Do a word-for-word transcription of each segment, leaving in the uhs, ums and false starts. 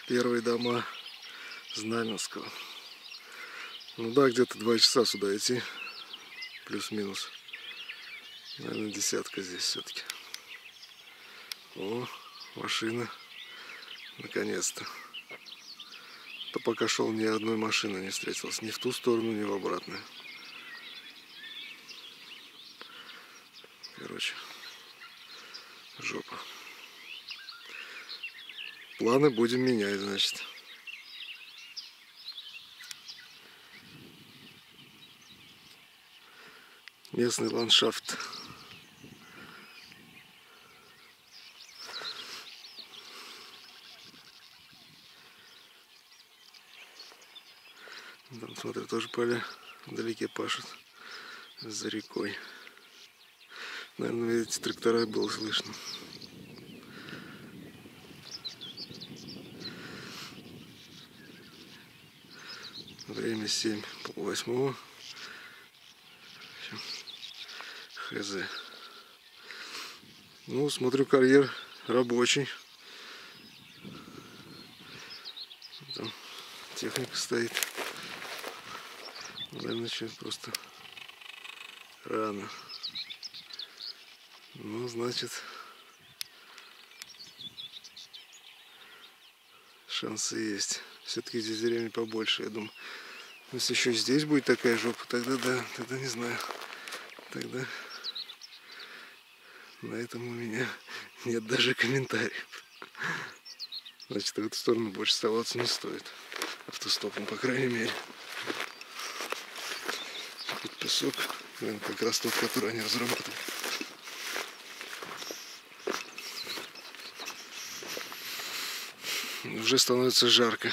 Первые дома Знаменского. Ну да, где-то два часа сюда идти. Плюс-минус. Наверное, десятка здесь все-таки. О, машина. Наконец-то. То пока шел, ни одной машины не встретилось. Ни в ту сторону, ни в обратную. Короче, жопа. Планы будем менять, значит. Местный ландшафт. Там, смотрю, тоже поля вдалеке пашут за рекой. Наверное, эти трактора было слышно. Время семь, полвосьмого. Хз. Ну, смотрю, карьер рабочий. Там техника стоит. Наверное, сейчас просто рано. Ну, значит, шансы есть. Все-таки здесь деревня побольше, я думаю. Если еще здесь будет такая жопа, тогда да, тогда не знаю. Тогда на этом у меня нет даже комментариев. Значит, в эту сторону больше оставаться не стоит. Автостопом, по крайней мере. Тут песок, наверное, как раз тот, который они разрабатывают. Уже становится жарко.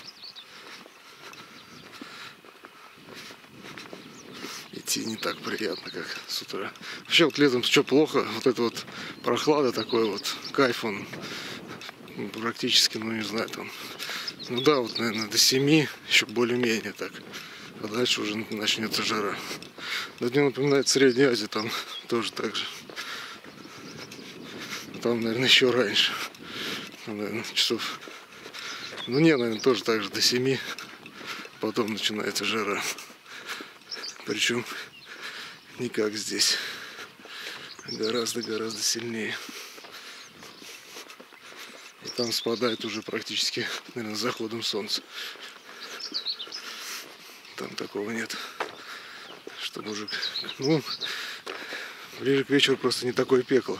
Идти не так приятно, как с утра. Вообще вот летом что плохо, вот это вот прохлада такой вот, кайф он практически, ну не знаю, там, ну да, вот, наверное, до семи еще более-менее так. А дальше уже начнется жара. Но мне напоминает Среднюю Азию, там тоже так же. Там, наверное, еще раньше. Там, наверное, часов... Ну не, наверное, тоже так же до семи. Потом начинается жара. Причем не как здесь. Гораздо-гораздо сильнее. И там спадает уже практически, наверное, с заходом солнца. Там такого нет. Чтобы уже... Ну, ближе к вечеру просто не такое пекло.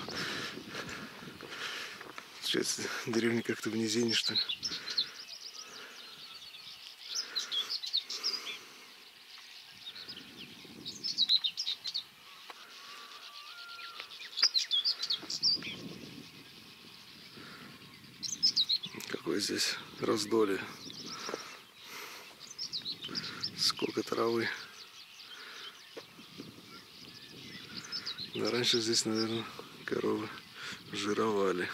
Сейчас деревня как-то в низине, что ли. Какое здесь раздолье. Сколько травы. Да, раньше здесь, наверное, коровы жировали.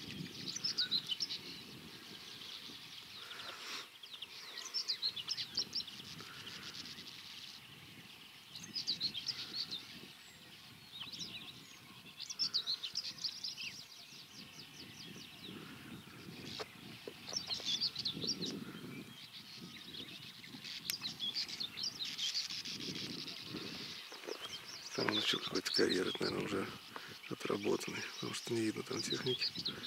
Там начал какой-то карьер, это, наверное, уже отработанный, потому что не видно там техники.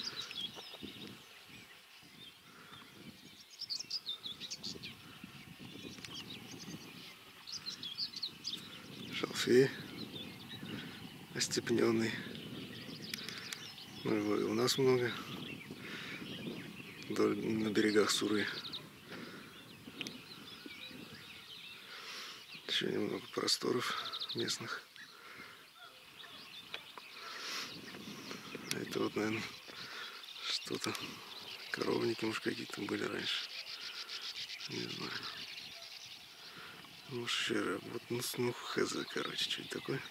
Шалфей остепненный. Ну, его и у нас много. На берегах Суры. Еще немного просторов местных. Это вот, наверное, что-то. Коровники, может, какие-то были раньше. Не знаю. Ну, шера. Вот, ну, ну, хз, короче, что это такое?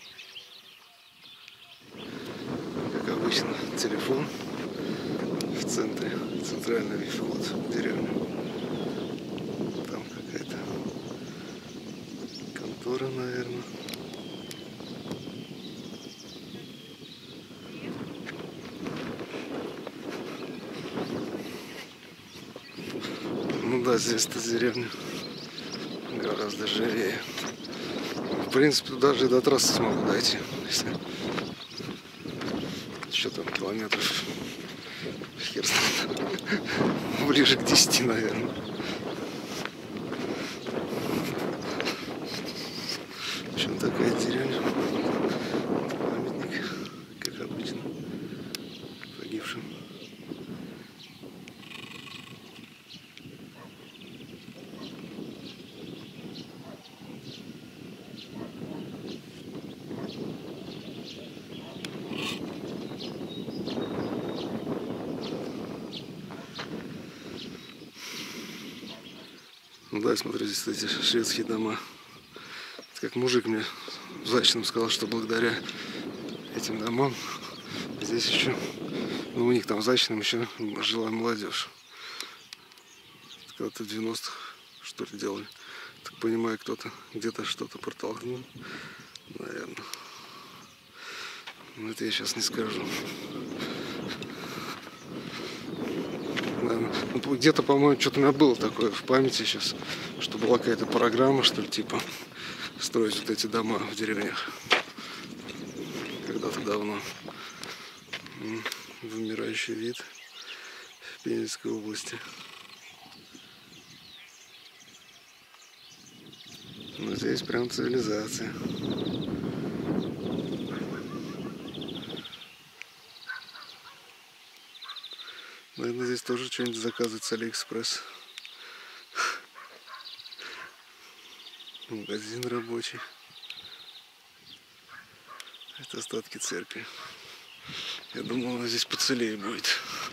Как обычно, телефон в центре, центральный вход в деревню. Там какая-то контора, наверное. Ну да, здесь-то деревня гораздо живее. В принципе, даже и до трассы смогу дойти. Если... Что там, километров? Хер знает. Ближе к десяти, наверное. В общем, такая деревня. Памятник, как обычно, погибшим. Ну да, смотрю, здесь эти шведские дома. Как мужик мне в Зайчном сказал, что благодаря этим домам здесь еще, ну у них там в Зайчном еще жила молодежь. Когда-то в девяностых что ли делали. Так понимаю, кто-то где-то что-то протолкнул, наверное. Но это я сейчас не скажу. Ну, где-то, по-моему, что-то у меня было такое в памяти сейчас, что была какая-то программа, что ли, типа, строить вот эти дома в деревнях. Когда-то давно. Вымирающий вид в Пензенской области. Но здесь прям цивилизация. Наверное, здесь тоже что-нибудь заказывать с Алиэкспресс. Магазин рабочий. Это остатки церкви. Я думал, она здесь поцелее будет.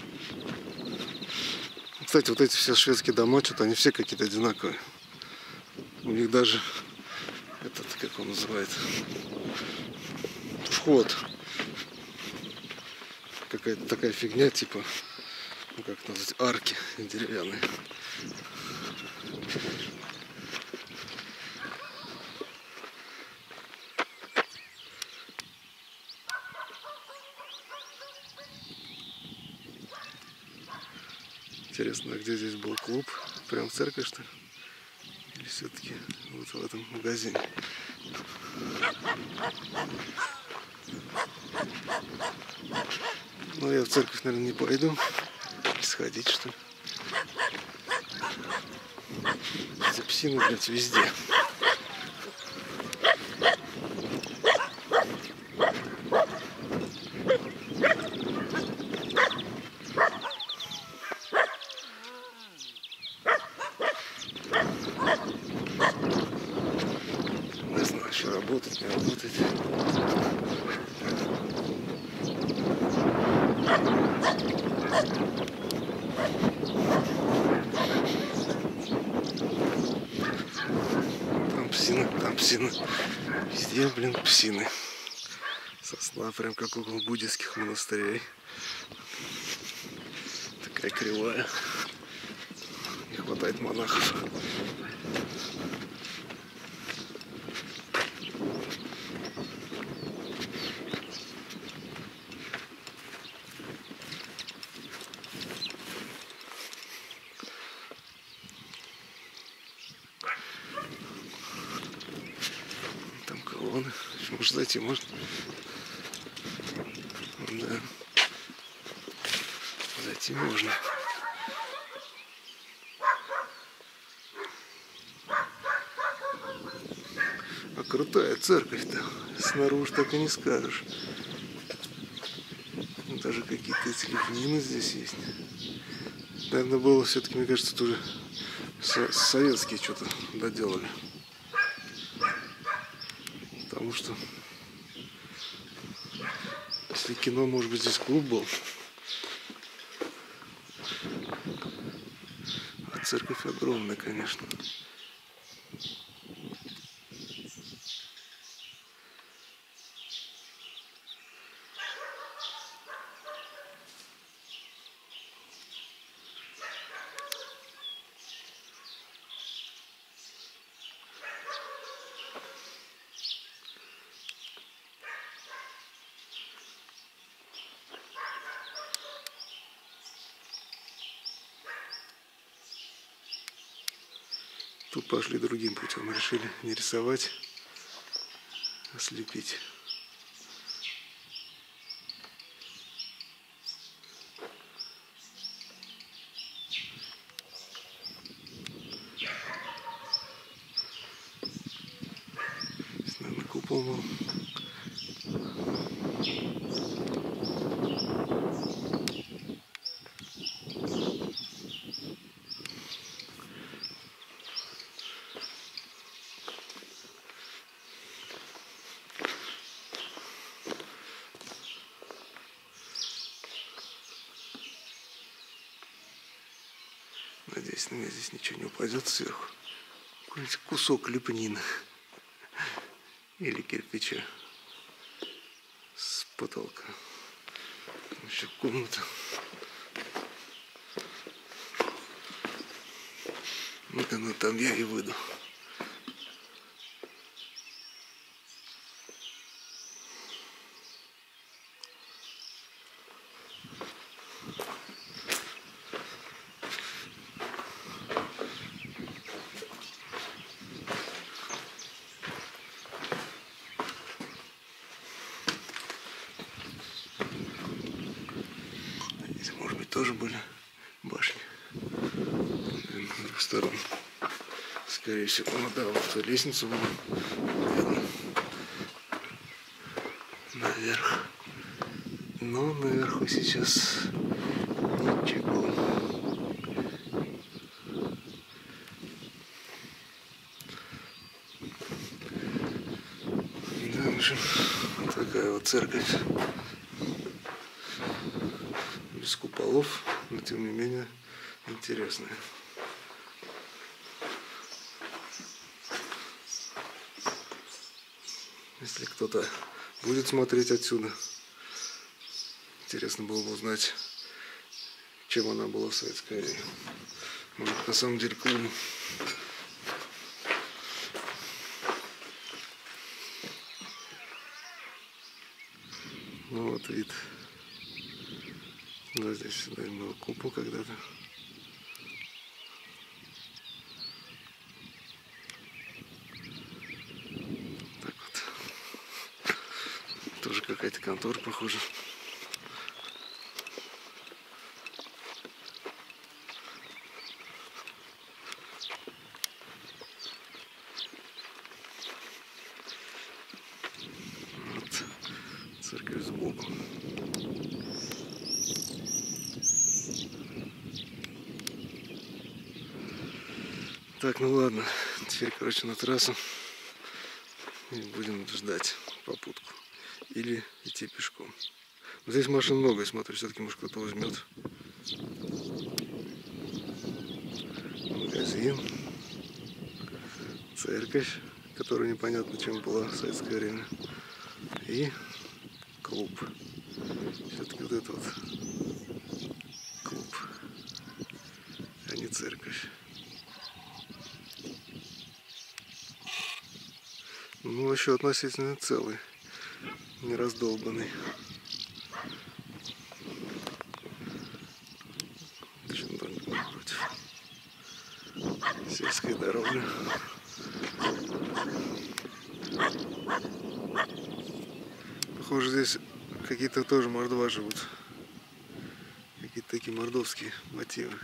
Кстати, вот эти все шведские дома, что-то они все какие-то одинаковые. У них даже этот, как он называет, вход. Какая-то такая фигня, типа, ну как назвать, арки деревянные. Интересно, а где здесь был клуб? Прям в церкви, что ли? Или все-таки вот в этом магазине? Ну, я в церковь, наверное, не пойду. Сходить, что ли? Эти псины, блядь, везде. Не знаю, что работает, не работает. Там псины, там псины. Везде, блин, псины. Сосна прям как около буддийских монастырей. Такая кривая. Не хватает монахов. Там колонны. Может зайти, может. Да. Зайти можно. А крутая церковь-то. Снаружи так и не скажешь. Даже какие-то эти лепнины здесь есть. Наверное, было все-таки, мне кажется, тоже со советские что-то доделали. Потому что если кино, может быть, здесь клуб был. А церковь огромная, конечно. Тут пошли другим путем. Решили не рисовать, а слепить. Здесь, наверное, купол был. Надеюсь, на меня здесь ничего не упадет сверху. Какой-нибудь кусок лепнины или кирпича с потолка. Еще комната. Ну-ка, ну там я и выйду. Может быть, тоже были башни. Наверное, с двух сторон. Скорее всего, ну да, вот лестницу буду наверх. Но наверху сейчас ничего. Да, в общем, такая вот церковь. Без куполов, но тем не менее интересная. Если кто-то будет смотреть отсюда, интересно было бы узнать, чем она была в советское время. Может, на самом деле клубом. Ну вот вид. Да, здесь, наверное, был купол когда-то. Так вот. Тоже какая-то контора, похоже. Вот церковь сбоку. Так, ну ладно, теперь, короче, на трассу и будем ждать попутку или идти пешком. Но здесь машин много, я смотрю, все-таки может кто-то возьмет. Магазин, церковь, которая непонятно чем была в советское время, и клуб. Все-таки вот это вот клуб, а не церковь. Ну, еще относительно целый, не раздолбанный. Что-нибудь напротив. Сельская дорога. Похоже, здесь какие-то тоже мордва живут. Какие-то такие мордовские мотивы.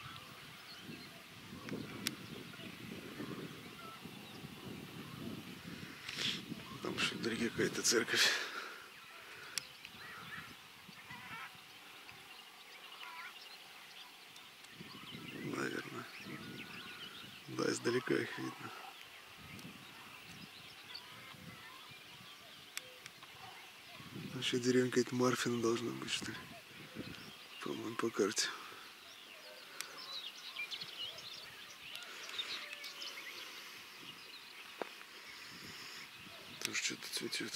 Там что вдалеке какая-то церковь. Наверное. Да, издалека их видно. Еще деревня какая-то Марфина должна быть, что ли. По-моему, по карте. Тоже что-то цветет.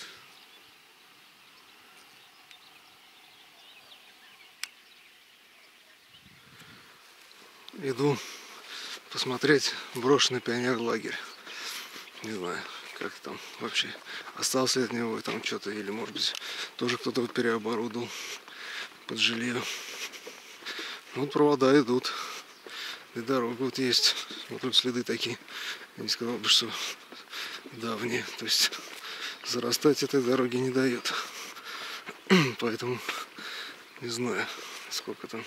Иду посмотреть брошенный пионер-лагерь. Не знаю, как там вообще остался от него там что-то, или может быть тоже кто-то вот переоборудовал под жилье. Вот провода идут И дорога вот есть. Вот тут следы такие. Я не сказал бы, что давние. То есть зарастать этой дороги не дает. Поэтому не знаю, сколько там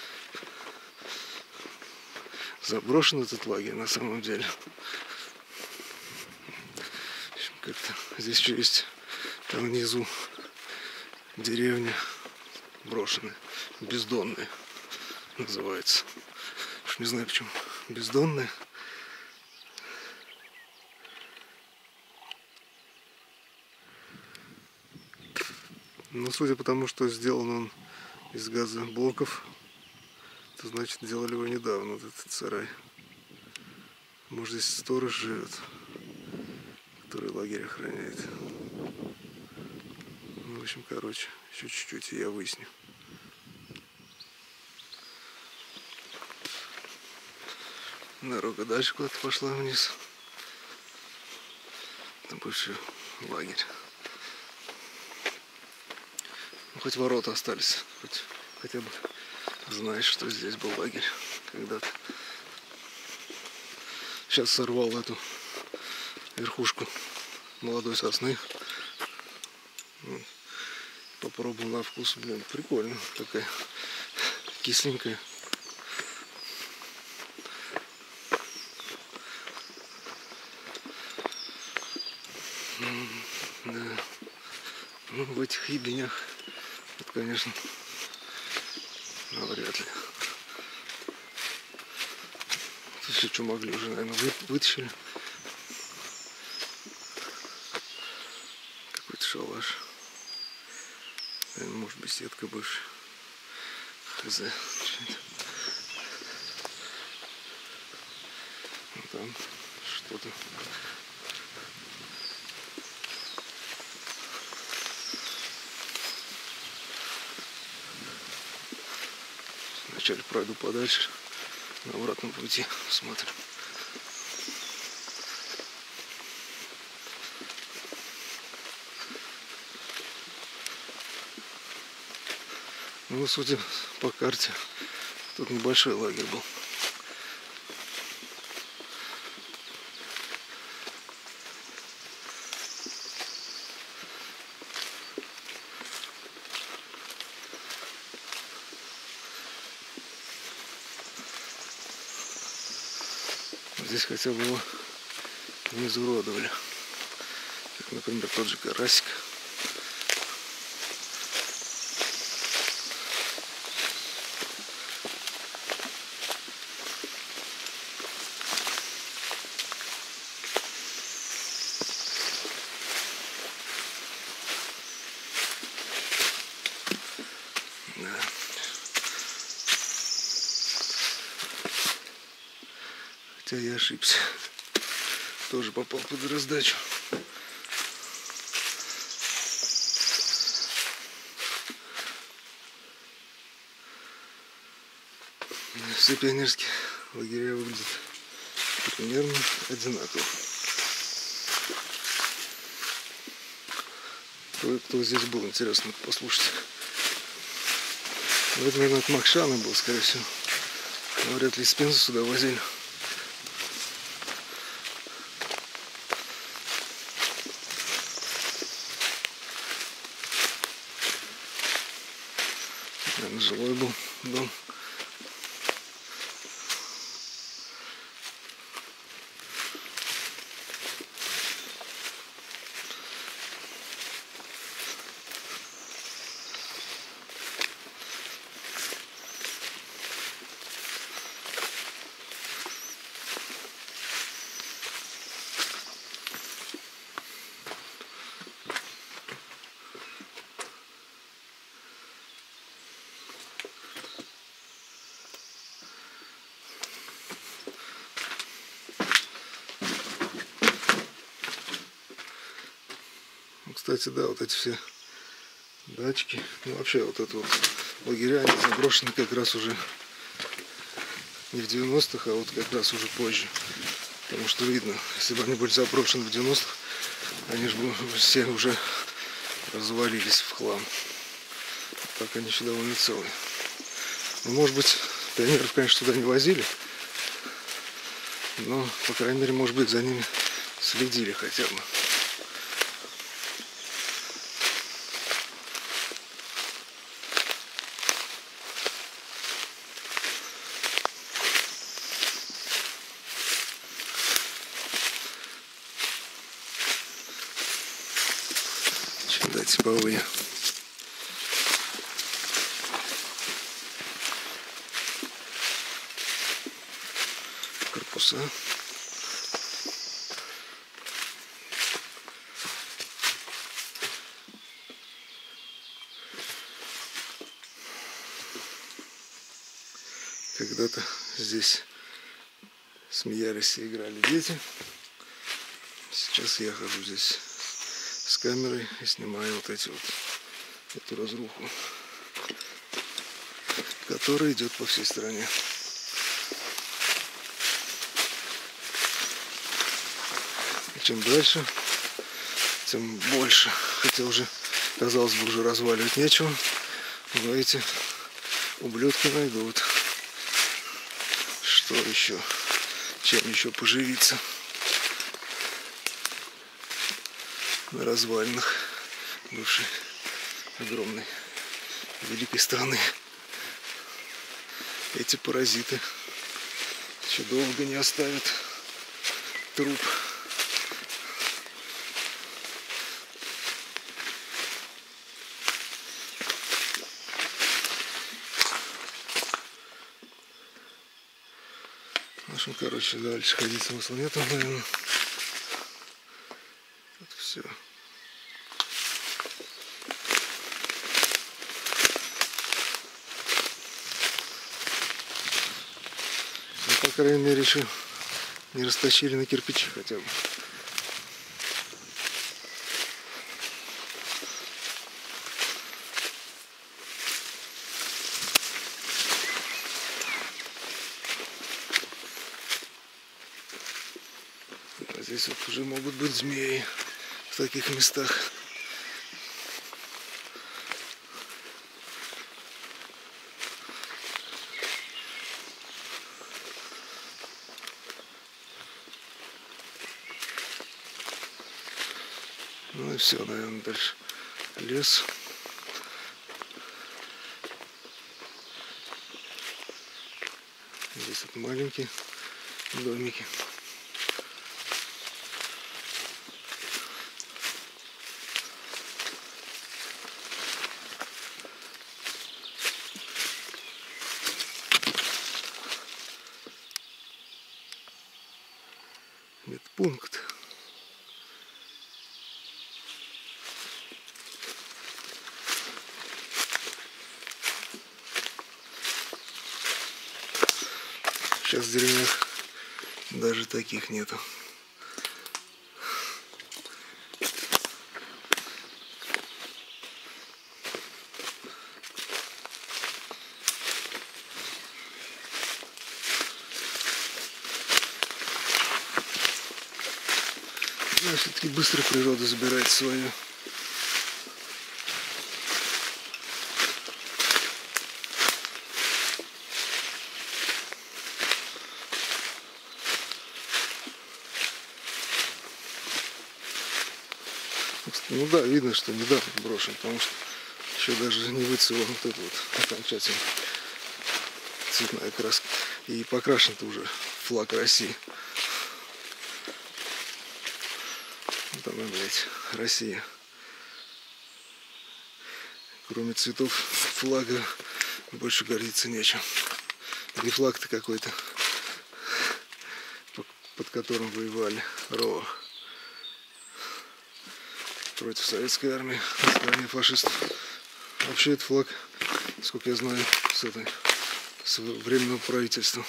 заброшен этот лагерь на самом деле. Как-то здесь еще есть там внизу деревня брошенная, бездонная называется. Уж не знаю почему бездонная. Но судя по тому, что сделан он из газоблоков, то значит делали его недавно, вот этот сарай. Может, здесь сторож живет, который лагерь охраняет. Ну, в общем, короче, еще чуть-чуть и я выясню. Дорога дальше куда-то пошла вниз. Там бывший лагерь. Ну, хоть ворота остались, хоть хотя бы знаешь, что здесь был лагерь когда-то. Сейчас сорвал эту верхушку молодой сосны. Попробовал на вкус, блин, прикольно, такая кисленькая. Да. Ну, в этих ебенях это, конечно, навряд ли. Тут все, что могли, уже, наверное, вы, вытащили. Какой-то шалаш. Наверное, может быть, сетка бывшая. Хз. Ну, там что-то. Вначале пройду подальше, на обратном пути смотрим. Ну, судя по карте, тут небольшой лагерь был. Здесь хотя бы его не изуродовали. Как, например, тот же карасик. Да. Хотя я ошибся. Тоже попал под раздачу. Все пионерские лагеря выглядят примерно одинаково. Кто, кто здесь был, интересно послушать. Ну, это, наверное, от Макшана был, скорее всего. Но вряд ли из Пензы сюда возили. Наверное, жилой был дом. Кстати, да, вот эти все дачки, ну вообще вот это вот лагеря, они заброшены как раз уже не в девяностых, а вот как раз уже позже. Потому что видно, если бы они были заброшены в девяностых, они же бы все уже развалились в хлам. Так они еще довольно целые. Ну, может быть, пионеров, конечно, туда не возили, Но, по крайней мере, может быть, за ними следили хотя бы. Да, типовые. Корпуса. Когда-то здесь смеялись и играли дети. Сейчас я хожу здесь с камерой и снимаю вот эти вот эту разруху, которая идет по всей стране. И чем дальше, тем больше. Хотя уже, казалось бы, уже разваливать нечего, но эти ублюдки найдут, что еще, чем еще поживиться на развалинах бывшей огромной великой страны. Эти паразиты еще долго не оставят труп. В общем, короче, дальше ходить смысла нету, наверное. Тут все. Ну, по крайней мере, еще не растащили на кирпичи хотя бы. А здесь вот уже могут быть змеи в таких местах. Ну и все, наверное, дальше лес. Здесь вот маленькие домики. Медпункт. Сейчас в деревнях даже таких нету. Но все-таки быстро природа забирает свое. Ну да, видно, что недавно брошен, потому что еще даже не выцвела вот эта вот окончательно цветная краска. И покрашен-то уже флаг России. Там, блядь, Россия. Кроме цветов флага больше гордиться нечем. И флаг-то какой-то, под которым воевали РО против советской армии на стороне фашистов. Вообще этот флаг, сколько я знаю, с этой с временного правительства.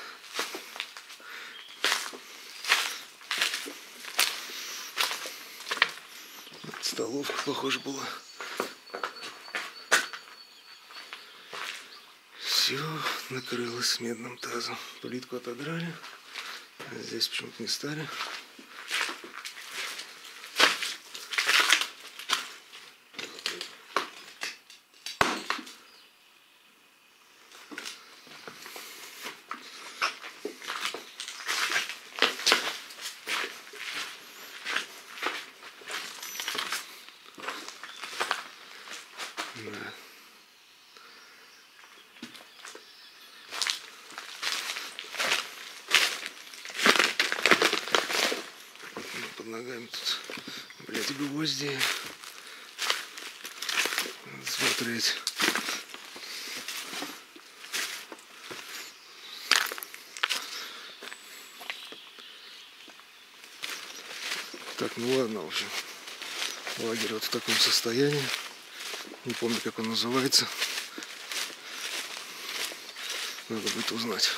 Столовка, похоже, была. Все накрылось медным тазом. Плитку отодрали, а здесь почему-то не стали. ногами тут, блядь, гвозди. Надо смотреть. Так, ну ладно, в общем. Лагерь вот в таком состоянии. Не помню, как он называется. Надо будет узнать.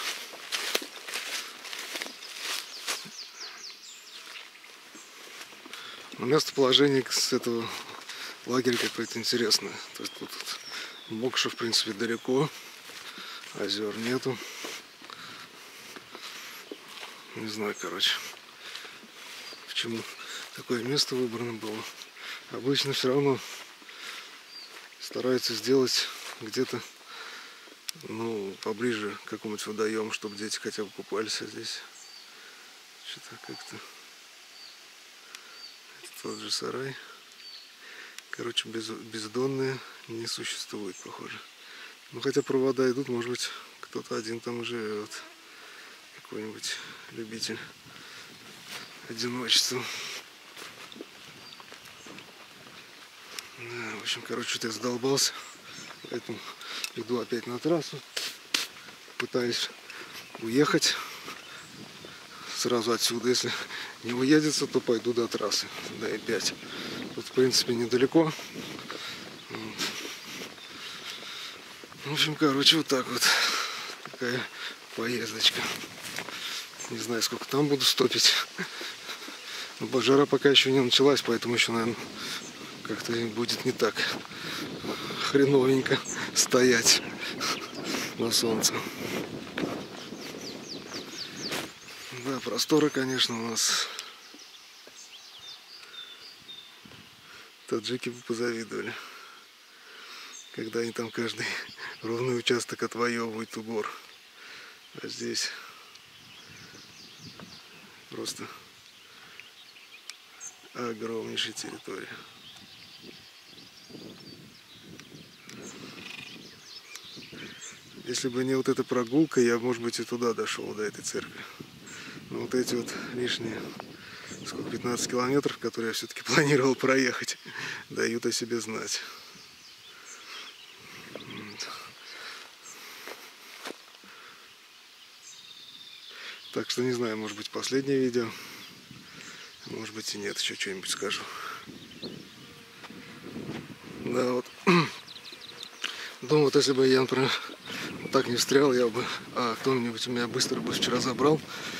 Но местоположение с этого лагеря какое-то интересное. То есть тут, тут Мокша, в принципе, далеко. Озер нету. Не знаю, короче, почему такое место выбрано было. Обычно все равно стараются сделать где-то, ну, поближе к какому-нибудь водоему, чтобы дети хотя бы купались, а здесь что-то как-то. Это тот же сарай. Короче, без, бездонные не существует, похоже. Ну, хотя провода идут, может быть, кто-то один там и живет. Какой-нибудь любитель одиночества. Да, в общем, короче, что-то я задолбался. Поэтому иду опять на трассу. Пытаюсь уехать сразу отсюда. Если не уедется, то пойду до трассы. До И пять. Тут, в принципе, недалеко. В общем, короче, вот так вот. Такая поездочка. Не знаю, сколько там буду стопить. Но жара пока еще не началась, поэтому еще, наверное, как-то будет не так хреновенько стоять на солнце. Да, просторы, конечно, у нас. Таджики бы позавидовали, когда они там каждый ровный участок отвоевывают у гор. А здесь просто огромнейшая территория. Если бы не вот эта прогулка, я, может быть, и туда дошел, до этой церкви. Но вот эти вот лишние, сколько, пятнадцать километров, которые я все-таки планировал проехать, дают о себе знать. Так что не знаю, может быть, последнее видео, может быть и нет, еще что-нибудь скажу. Да, вот. Думаю, вот если бы я, например, вот так не встрял, я бы, а кто-нибудь у меня быстро бы вчера забрал,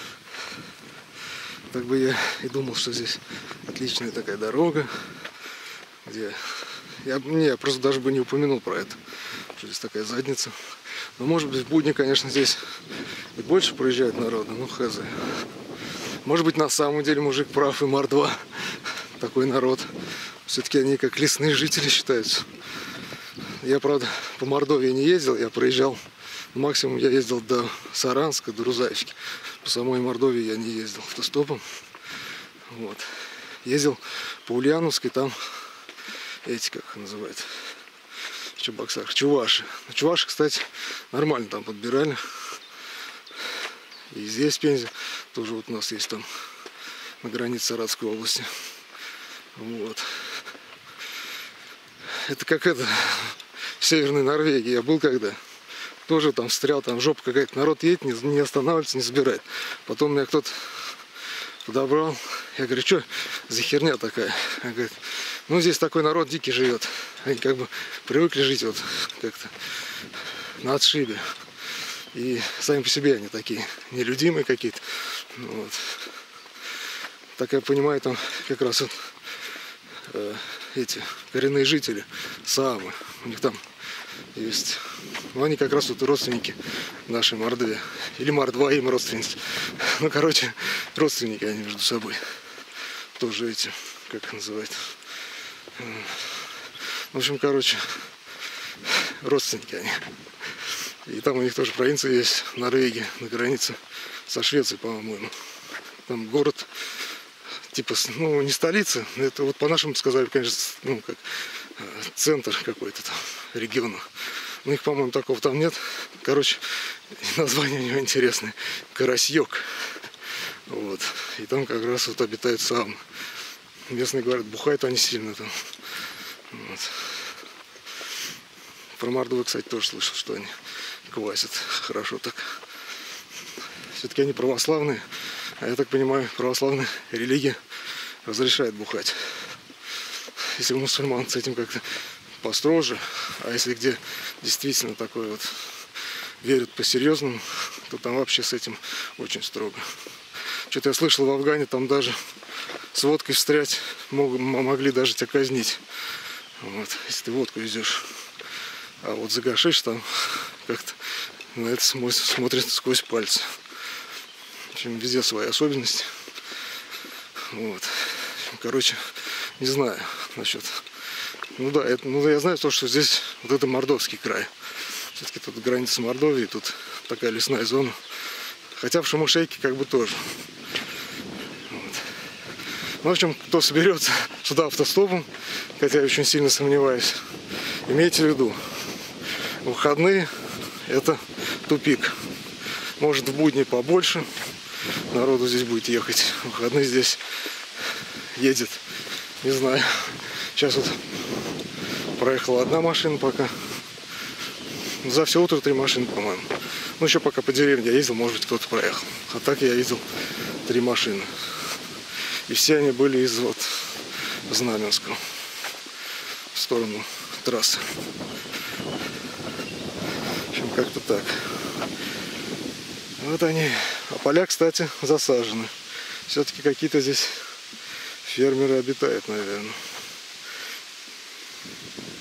так бы я и думал, что здесь отличная такая дорога, где я, не, я просто даже бы не упомянул про это, что здесь такая задница. Но может быть в будни, конечно, здесь и больше проезжает народа, ну хз. Может быть, на самом деле мужик прав и мордва, такой народ. Все-таки они как лесные жители считаются. Я, правда, по Мордовии не ездил, я проезжал, максимум я ездил до Саранска, до Рузаевки. По самой Мордовии я не ездил автостопом. Вот. Ездил по Ульяновской, там эти, как их называют, в Чебоксарах, чуваши. Но чуваши, кстати, нормально там подбирали. И здесь, в Пензе, тоже вот у нас есть там на границе Саратовской области. Вот. Это как это, в Северной Норвегии я был когда. Тоже там встрял, там жопа какая-то, народ едет, не, не останавливается, не забирает. Потом меня кто-то подобрал. Я говорю, что за херня такая? Он говорит, ну здесь такой народ дикий живет. Они как бы привыкли жить вот как-то на отшибе. И сами по себе они такие нелюдимые какие-то. Вот. Так я понимаю, там как раз вот э, эти коренные жители, саамы, у них там есть. Ну, они как раз вот родственники нашей Мордве. Или Мордва им родственницы. Ну, короче, родственники они между собой. Тоже эти, как их называют. В общем, короче, родственники они. И там у них тоже провинция есть, Норвегия, на границе со Швецией, по-моему. Там город, типа, ну, не столица, это вот по-нашему сказали, конечно, ну, как центр какой-то там региона. У них, по-моему, такого там нет. Короче, название у него интересное. Карасьёк. Вот. И там как раз вот обитают сауны. Местные говорят, бухают они сильно там. Вот. Про Мордовию, кстати, тоже слышал, что они квасят хорошо так. Все-таки они православные. А я так понимаю, православная религия разрешает бухать. Если у мусульман с этим как-то построже, а если где действительно такое вот верят по-серьезному, то там вообще с этим очень строго. Что-то я слышал, в Афгане там даже с водкой встрять мог, могли даже тебя казнить. Вот, если ты водку везешь. А вот за гашиш там как-то на это смотрят сквозь пальцы. В общем, везде свои особенности. Вот. Короче, не знаю насчет. Ну да, это, ну я знаю то, что здесь вот это Мордовский край. Все-таки тут граница Мордовии, тут такая лесная зона. Хотя в Шамушейке как бы тоже. Вот. Ну, в общем, кто соберется сюда автостопом, хотя я очень сильно сомневаюсь, имейте в виду, выходные это тупик. Может, в будни побольше народу здесь будет ехать. В выходные здесь едет, не знаю. Сейчас вот проехала одна машина пока. За все утро три машины, по-моему. Ну, еще пока по деревне я ездил, может быть, кто-то проехал. А так я видел три машины. И все они были из вот Знаменского в сторону трассы. В общем, как-то так. Вот они. А поля, кстати, засажены. Все-таки какие-то здесь фермеры обитают, наверное.